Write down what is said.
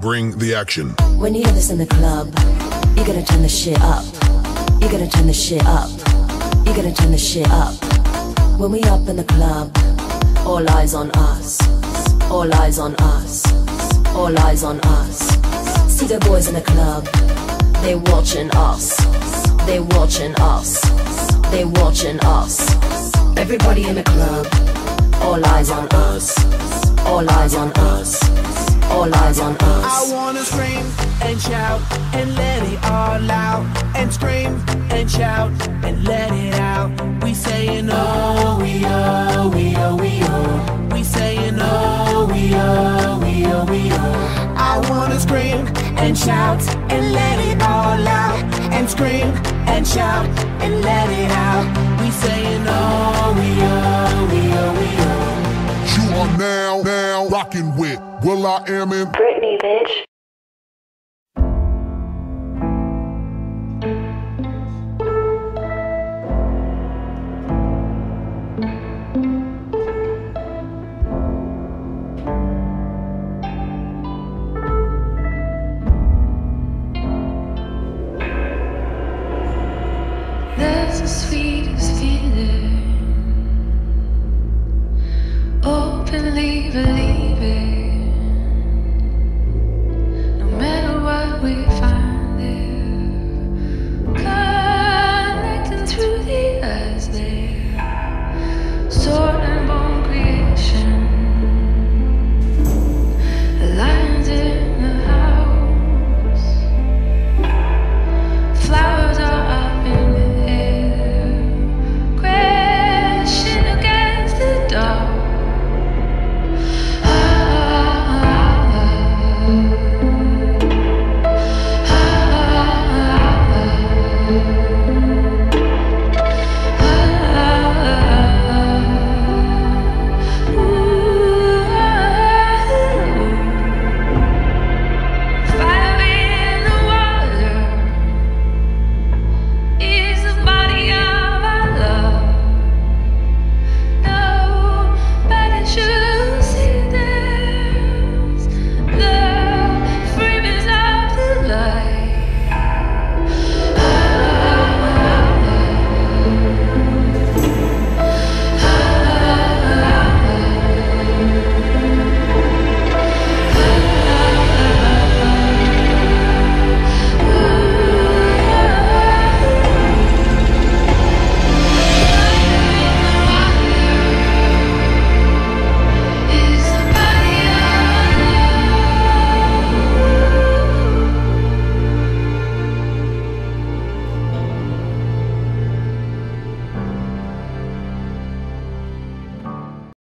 Bring the action. When you hear this in the club, you gotta turn the shit up. You gotta turn the shit up. You gotta turn the shit up. When we up in the club, all eyes on us. All eyes on us. All eyes on us. See the boys in the club, they watching us. They watching us. They watching us. Everybody in the club, all eyes on us. All eyes on us. All eyes on us. I wanna scream and shout and let it all out. And scream and shout and let it out. We saying oh, we oh, we oh, we oh. We saying oh, we oh, we oh, we oh. I wanna scream and shout and let it all out. And scream and shout and let it out. We saying oh, we oh, we oh, we oh. You are now rocking with will.i.am in Britney, bitch. There's a sweet